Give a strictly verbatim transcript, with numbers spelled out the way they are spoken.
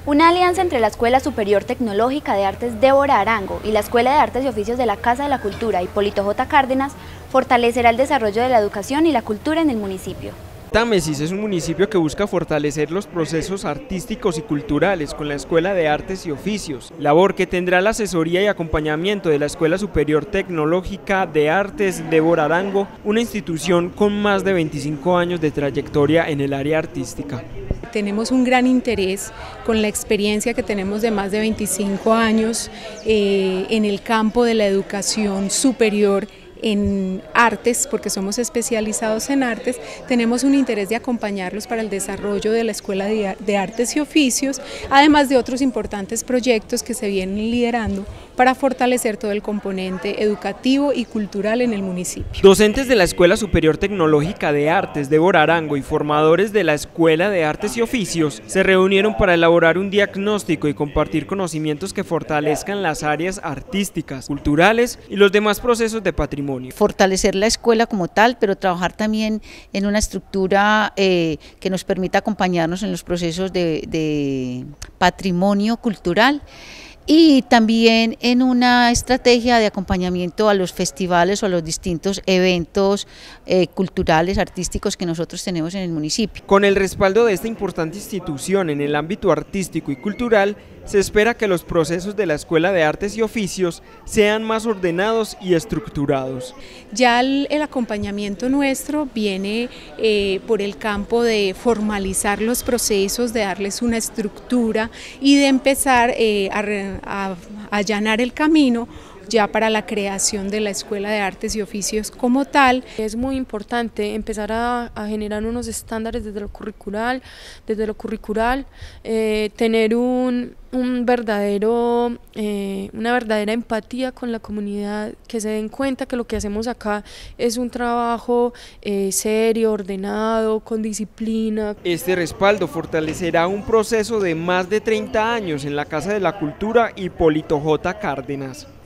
Una alianza entre la Escuela Superior Tecnológica de Artes Débora Arango y la Escuela de Artes y Oficios de la Casa de la Cultura Hipólito J. Cárdenas fortalecerá el desarrollo de la educación y la cultura en el municipio. Támesis es un municipio que busca fortalecer los procesos artísticos y culturales con la Escuela de Artes y Oficios, labor que tendrá la asesoría y acompañamiento de la Escuela Superior Tecnológica de Artes Débora Arango, una institución con más de veinticinco años de trayectoria en el área artística. Tenemos un gran interés con la experiencia que tenemos de más de veinticinco años eh, en el campo de la educación superior en artes, porque somos especializados en artes. Tenemos un interés de acompañarlos para el desarrollo de la Escuela de Artes y Oficios, además de otros importantes proyectos que se vienen liderando para fortalecer todo el componente educativo y cultural en el municipio. Docentes de la Escuela Superior Tecnológica de Artes Débora Arango y formadores de la Escuela de Artes y Oficios se reunieron para elaborar un diagnóstico y compartir conocimientos que fortalezcan las áreas artísticas, culturales y los demás procesos de patrimonio. Fortalecer la escuela como tal, pero trabajar también en una estructura eh, que nos permita acompañarnos en los procesos de, de patrimonio cultural. Y también en una estrategia de acompañamiento a los festivales o a los distintos eventos eh, culturales, artísticos que nosotros tenemos en el municipio. Con el respaldo de esta importante institución en el ámbito artístico y cultural, se espera que los procesos de la Escuela de Artes y Oficios sean más ordenados y estructurados. Ya el, el acompañamiento nuestro viene eh, por el campo de formalizar los procesos, de darles una estructura y de empezar eh, a, a, a allanar el camino ya para la creación de la Escuela de Artes y Oficios como tal. Es muy importante empezar a, a generar unos estándares desde lo curricular, desde lo curricular, eh, tener un, un verdadero, eh, una verdadera empatía con la comunidad, que se den cuenta que lo que hacemos acá es un trabajo eh, serio, ordenado, con disciplina. Este respaldo fortalecerá un proceso de más de treinta años en la Casa de la Cultura Hipólito J. Cárdenas.